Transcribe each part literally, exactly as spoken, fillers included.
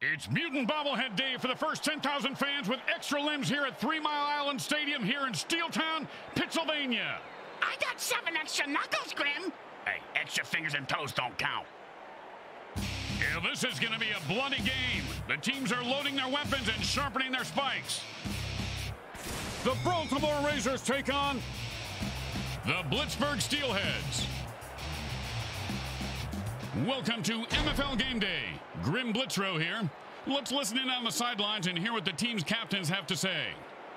It's Mutant Bobblehead Day for the first ten thousand fans with extra limbs here at Three Mile Island Stadium here in Steeltown, Pennsylvania. I got seven extra knuckles, Grim. Hey, extra fingers and toes don't count. Yeah, this is going to be a bloody game. The teams are loading their weapons and sharpening their spikes. The Brawltimore Razors take on the Blitzburg Steelheads. Welcome to M F L Game Day. Grim Blitzrow here. Let's listen in on the sidelines and hear what the team's captains have to say.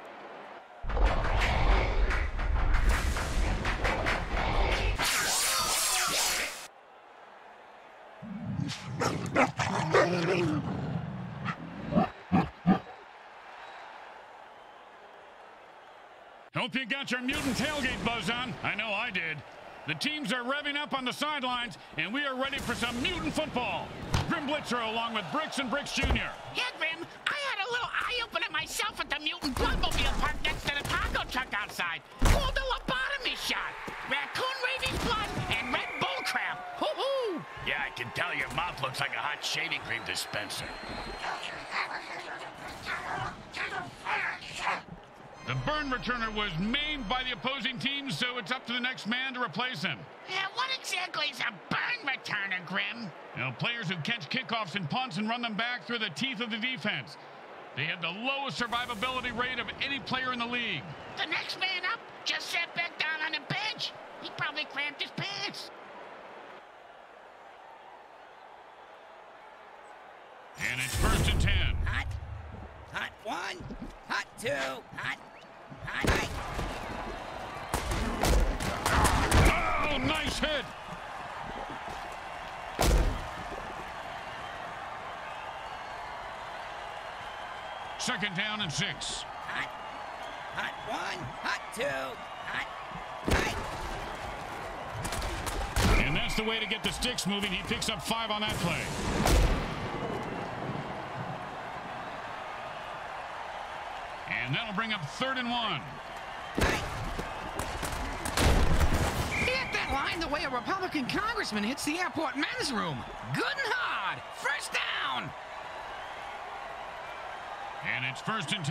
Hope you got your mutant tailgate buzz on. I know I did. The teams are revving up on the sidelines, and we are ready for some mutant football. Grim Blitzrow along with Bricks and Bricks Junior Yeah, Grim, I had a little eye-opener myself at the mutant bloodmobile park next to the taco truck outside. Pulled a lobotomy shot. Raccoon rabies blood and red bull crap. Hoo-hoo! Yeah, I can tell your mouth looks like a hot shaving cream dispenser. The burn returner was maimed by the opposing team, so it's up to the next man to replace him. Yeah, what exactly is a burn returner, Grim? You know, players who catch kickoffs and punts and run them back through the teeth of the defense. They have the lowest survivability rate of any player in the league. The next man up just sat back down on the bench. He probably cramped his pants. And it's first and ten. Hot, hot one, hot two, hot, hot, hot. Oh, nice hit. Second down and six. Hot, hot one, hot two, hot, hot. And that's the way to get the sticks moving. He picks up five on that play. And that'll bring up third and one. He hit that line the way a Republican congressman hits the airport men's room. Good and hard. First down. And it's first and ten.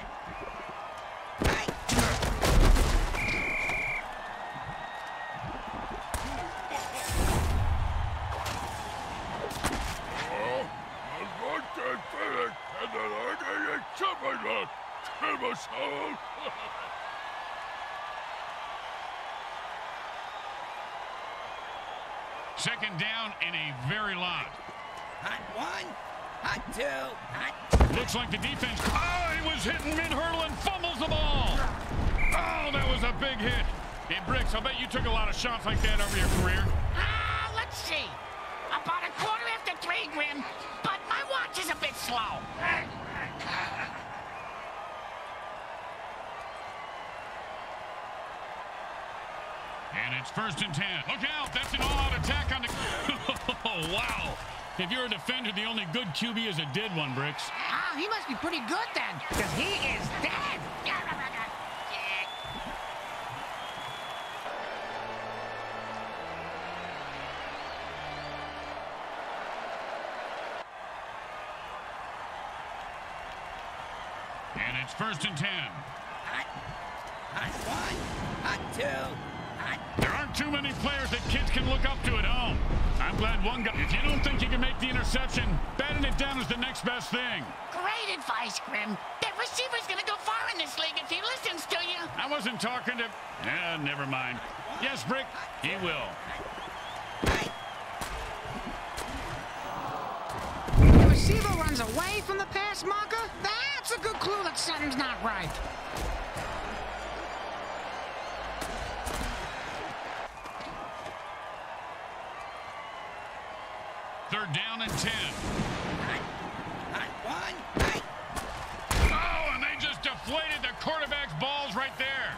Second down and a very lot. Hot one, hot two, hot. Looks like the defense. Oh, he was hitting mid-hurdle and fumbles the ball. Oh, that was a big hit. Hey, Bricks, I bet you took a lot of shots like that over your career. Ah, uh, let's see. About a quarter after three, Grim, but my watch is a bit slow. And it's first and ten. Look out, that's an all-out attack on the... Oh, wow. If you're a defender, the only good Q B is a dead one, Bricks. Ah, he must be pretty good then, because he is dead. And it's first and ten. Hot, hot one, hot two, hot. There aren't too many players that kids can look up to at home. I'm glad one guy... If you don't think you can make the interception, batting it down is the next best thing. Great advice, Grim. That receiver's gonna go far in this league if he listens to you. I wasn't talking to... Eh, never mind. Yes, Brick, he will. The receiver runs away from the pass marker? That's a good clue that something's not right. Third down and ten. Hot, hot one, hot. Oh, and they just deflated the quarterback's balls right there.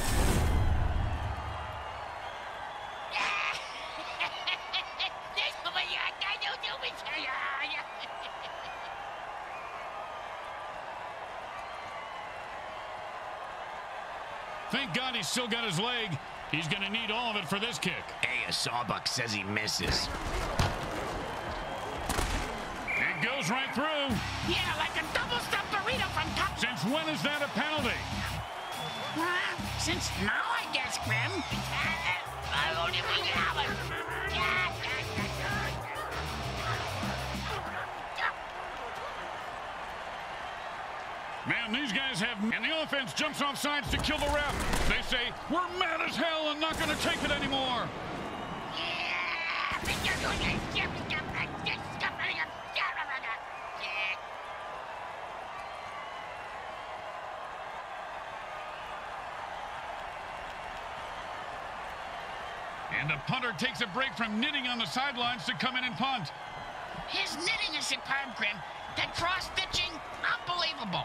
Thank God he's still got his leg. He's going to need all of it for this kick. Hey, a sawbuck says he misses. It goes right through. Yeah, like a double-stuffed burrito from top. Since when is that a penalty? Uh, since now, I guess, Grim. I won't even have it. Man, these guys have... And the offense jumps off sides to kill the ref. They say, we're mad as hell and not going to take it anymore. And the punter takes a break from knitting on the sidelines to come in and punt. His knitting is superb, Grim. That cross-stitching, unbelievable.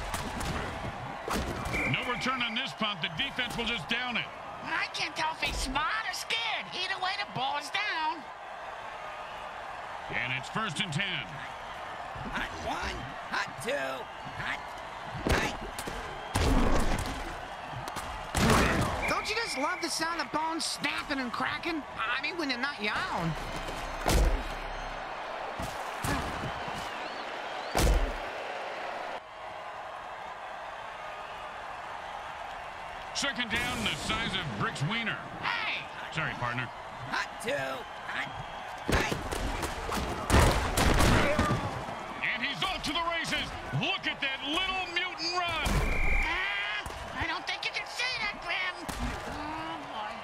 No return on this punt. The defense will just down it. I can't tell if he's smart or scared. Either way, the ball is down. And it's first and ten. Hot one, hot two, hot, hot. Don't you just love the sound of bones snapping and cracking? I mean, when they're not your own. Second down, the size of Brick's wiener. Hey! Sorry, partner. Hot two, hot, hot. And he's off to the races. Look at that little mutant run. Uh, I don't think you can say that, Grim. Oh, boy.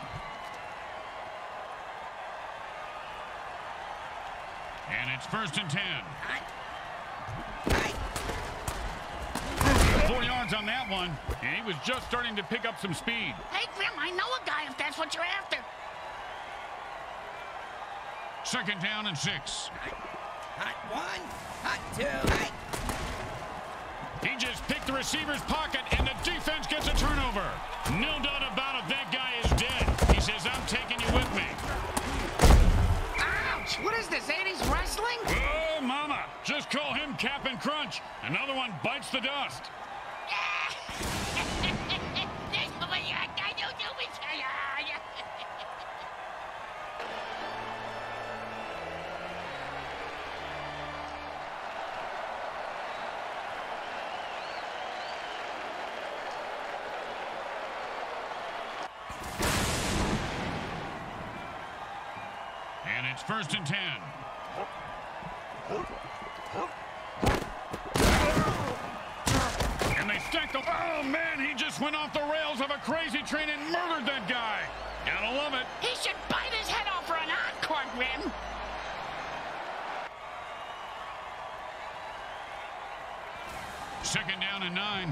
And it's first and ten. Hot, hot. Four yards on that one. And he was just starting to pick up some speed. Hey, Grim, I know a guy if that's what you're after. Second down and six. Hot, hot one, hot two, hot. He just picked the receiver's pocket, and the defense gets a turnover. No doubt about it, that guy is dead. He says, I'm taking you with me. Ouch! What is this, eighties wrestling? Oh, mama. Just call him Cap'n Crunch. Another one bites the dust. And it's first and ten. And they stack the... Oh, man, he just went off the rails of a crazy train and murdered that guy. Gotta love it. He should bite his head off for an encore, Grim. Second down and nine.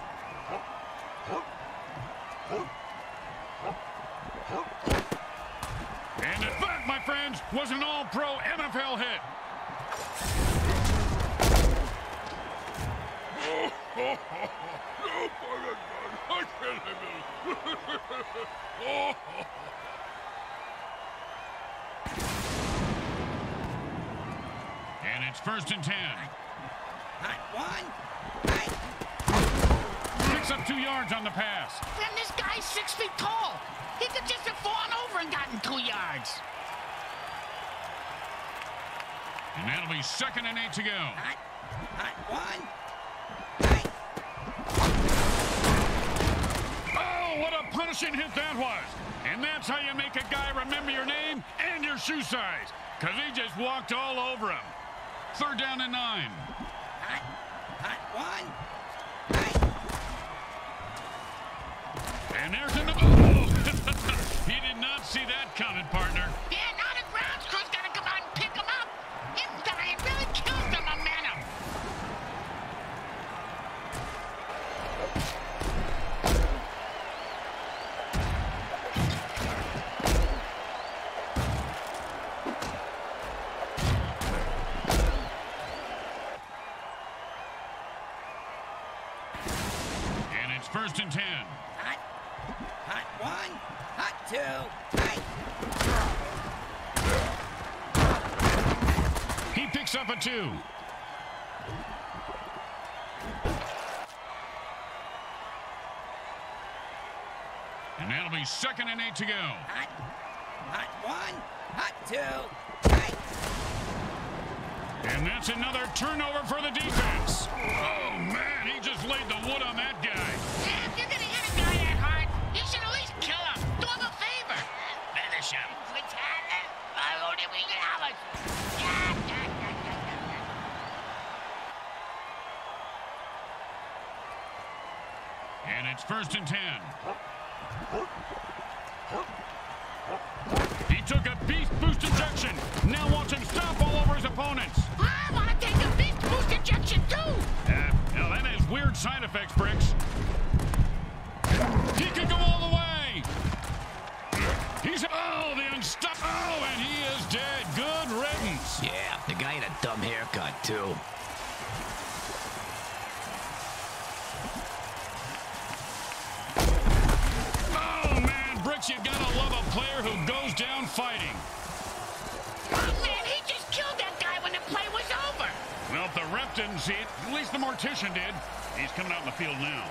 And that, my friends, was an all-pro M F L hit. Oh, oh, oh, oh, I can't oh. And it's first and ten. Hot one, hot. Picks up two yards on the pass. Grim, this guy's six feet tall. He could just have fallen over and gotten two yards. And that'll be second and eight to go. Hot, hot one, hot. Oh, what a punishing hit that was. And that's how you make a guy remember your name and your shoe size. Because he just walked all over him. Third down and nine. Hot, hot one, hot. And there's another. Oh, he did not see that coming, partner. Yeah, now the grounds crew's got to come out and pick him up. Him dying really kills the momentum. And it's first and ten. Hot, hot one, hot two, hot. He picks up a two. And that'll be second and eight to go. Hot, hot one, hot two, hot. And that's another turnover for the defense. Oh, man, he just laid the wood on that guy. Yeah, if you're going to hit a guy that hard, you should at least kill him. Do him a favor. Finish him. And it's first and ten. He took a beast boost injection. Now watch him stomp all over his opponents. I want to take a beast boost injection, too. Uh, now that has weird side effects, Bricks. He could go all the way. He's, oh, the unstuck. Oh, and he is dead. Good riddance. Yeah, the guy had a dumb haircut, too. Oh, man, Bricks, you gotta love a player who goes down fighting. Oh, man, he just killed that guy when the play was over. Well, if the ref didn't see it, at least the mortician did. He's coming out in the field now.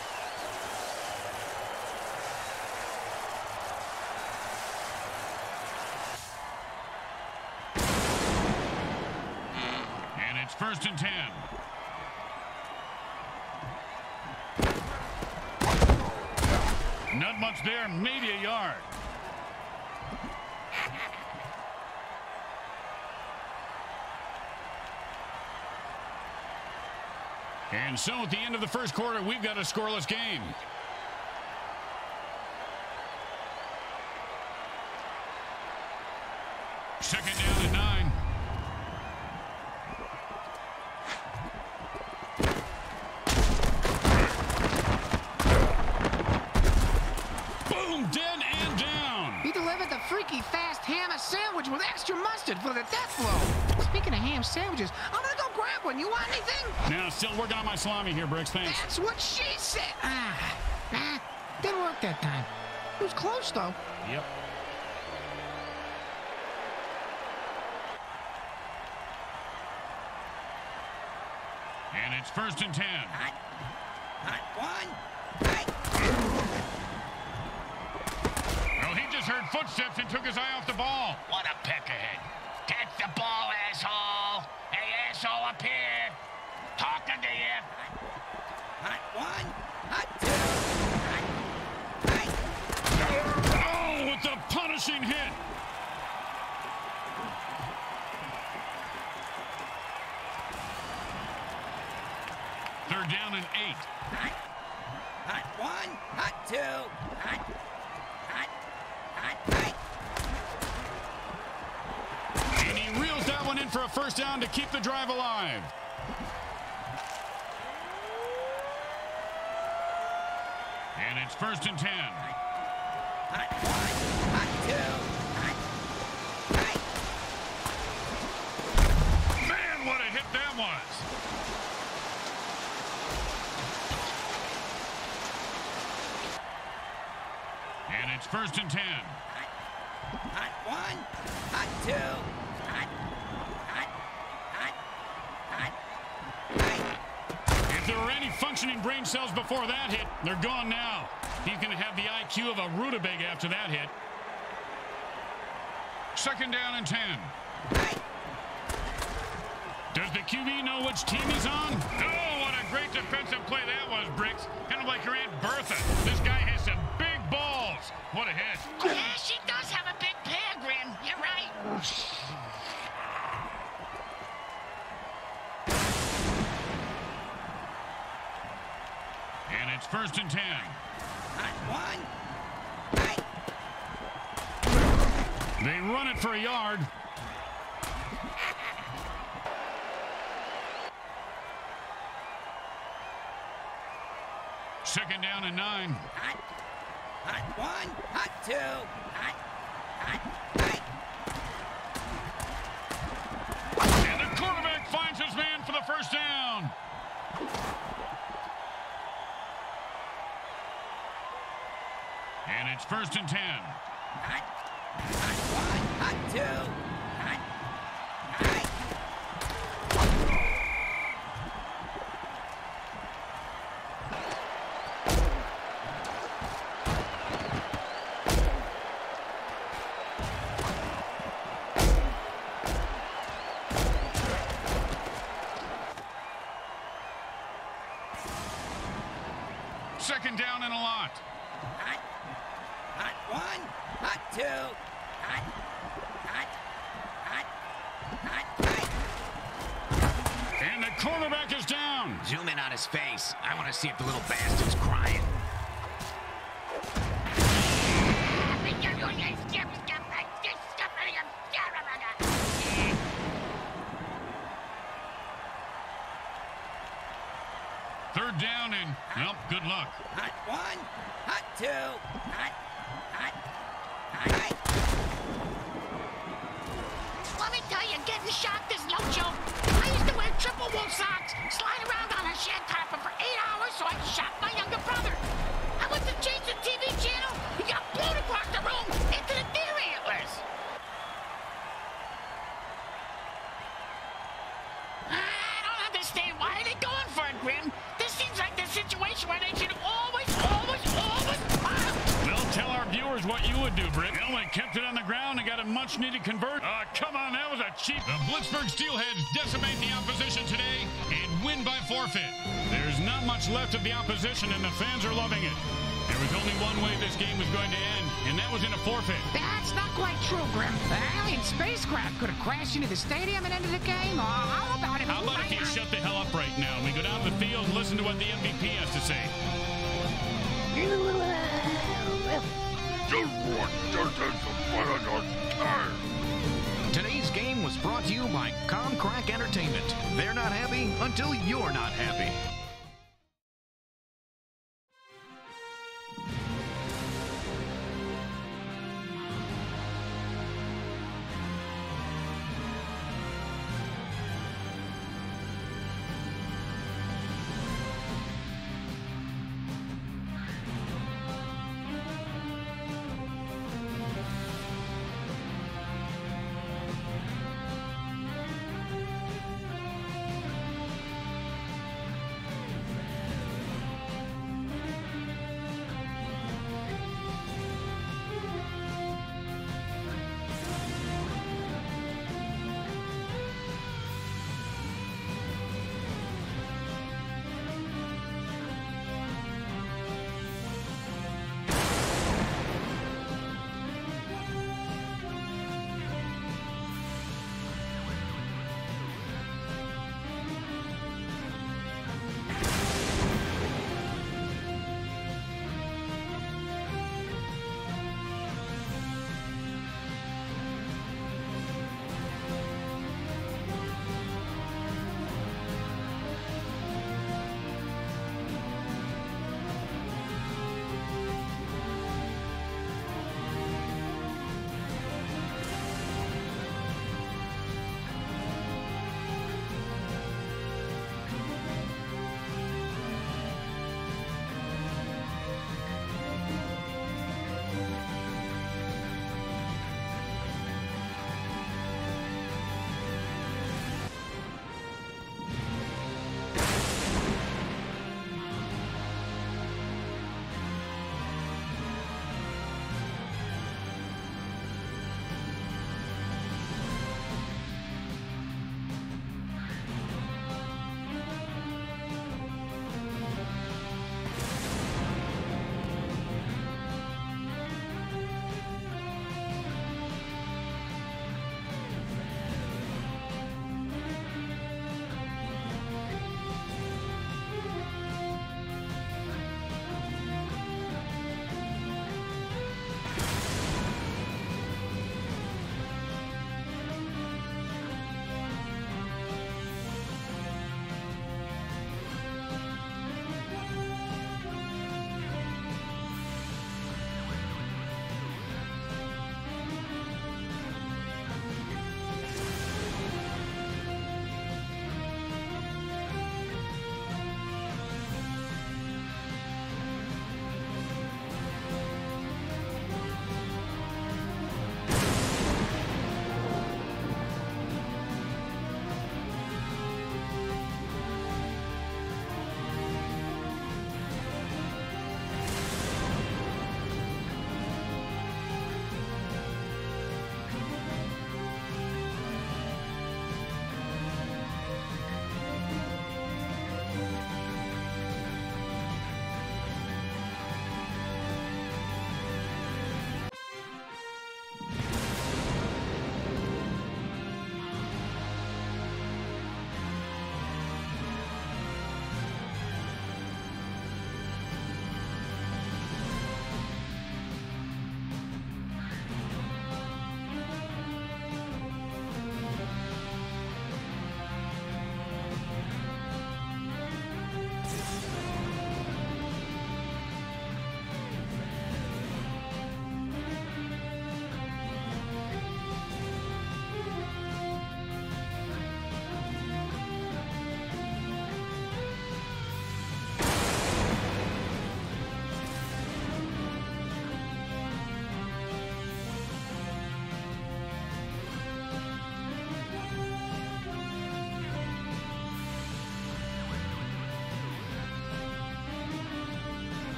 And it's first and ten. Not much there, maybe a yard. And so at the end of the first quarter, we've got a scoreless game. Second down and nine. Boom, dead and down. He delivered the freaky fast hammer sandwich with extra mustard for the death blow. Speaking of ham sandwiches, I'm gonna go grab one. You want anything? Now, still working on my salami here, Bricks. Thanks. That's what she said. Ah, ah, didn't work that time. It was close, though. Yep. And it's first and ten. Hot. Hot one. Right. Well, he just heard footsteps and took his eye off the ball. What a peck ahead. Catch the ball, asshole. Hey, asshole, up here. Talking to you. Hot one. Hot two. Hot. Right. Oh, with the punishing hit. Third down and eight. Hot. Hot one. Hot two. Hot. Hot. Hot. Right. And he reels that one in for a first down to keep the drive alive. And it's first and ten. Hot one. Hot two. Hot. Right. Man, what a hit that was. And it's first and ten. Hot. Hot one. Hot two. Hot. Hot. Hot. Hot. Right. If there were any functioning brain cells before that hit, they're gone now. He's going to have the I Q of a rutabaga after that hit. Second down and ten. Right. Does the Q B know which team he's on? Oh, what a great defensive play that was, Bricks. Kind of like your Aunt Bertha. This guy has some big balls. What a hit. Yeah, she does have a big pair, Grim. You're right. And it's first and ten. Hot one. Right. They run it for a yard. Second down and nine. Hot. Hot one. Hot two. Hot. Hot. Right. And the quarterback finds his man for the first down. And it's first and ten. Hot. Hot one. Hot two. Hot. Right. second down and a lot. Hot. Hot one. Hot two. Hot. Hot. Hot. Hot. Hot. And the quarterback is down. Zoom in on his face. I want to see if the little bastard's crying. Third down and, well, good luck. Hot one. Hot two. Hot. Hot. Hot. Hot. Let me tell you, getting shocked is no joke. I used to wear triple wool socks, slide around on a shed carpet for eight hours so I could shock my younger brother. I went to change the T V channel, he got blown across the room into the deer antlers. I don't understand. Why are they going for it, Grim? This seems like the situation where they should always, always, always... Well, tell our viewers what you would do, Britt. Well, they kept it on the ground and got a much-needed convert. Ah, uh, come on, that was a cheap... The Blitzburg Steelheads decimate the opposition today and win by forfeit. There's not much left of the opposition, and the fans are loving it. There was only one way this game was going to end, and that was in a forfeit. That's not quite true, Grim. The alien spacecraft could have crashed into the stadium and ended the game. Or how about it? How about if you shut the hell up right now? We go down to the field and listen to what the M V P has to say. Today's game was brought to you by Comcrack Entertainment. They're not happy until you're not happy.